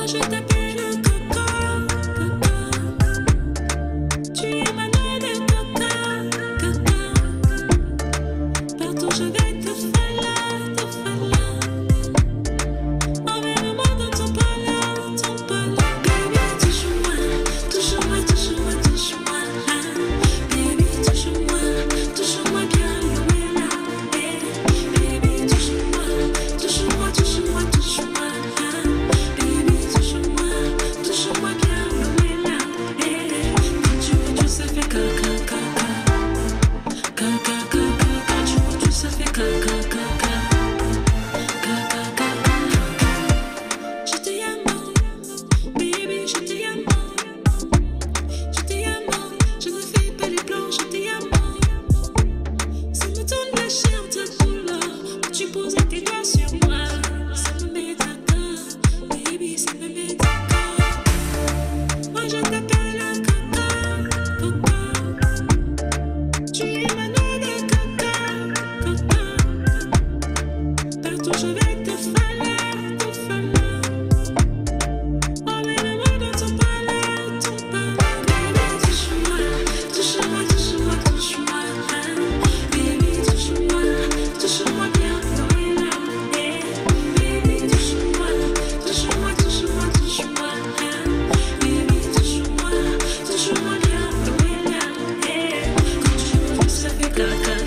je t'appelle Coco, Coco. Tu es ma noix de coco, Coco. Partout je vais te follow, te follow. Emmène-moi dans ton polo, ton polo. Baby, touche-moi, touche-moi, touche-moi, touche-moi. Baby, touche-moi, touche-moi bien, Louella. Baby, touche-moi, touche-moi, touche-moi, touche-moi. Baby, touche-moi, touche-moi bien, Louella. Quand tu veux tout ça fait caca, caca. Caca, caca, quand tu veux tout ça fait caca, caca. Caca, caca. Je te amo, baby, je te amo. Je te amo, je ne fais pas les plans, je te amo. Ça me donne la chair de douleur quand tu poses tes doigts sur moi. Ça me met d'accord, baby, ça me met d'accord. Moi je t'appelle Coco, Coco. Tu es ma noix de coco, Coco. Partout je vais te follow, te follow. Emmène-moi dans ton polo, ton polo. Baby, touche-moi, touche-moi, touche-moi, touche-moi. Baby, touche-moi, touche-moi bien, Louella. Baby, touche-moi, touche-moi, touche-moi, touche-moi. Baby, touche-moi, touche-moi bien, Louella. Quand tu veux, ça fait caca.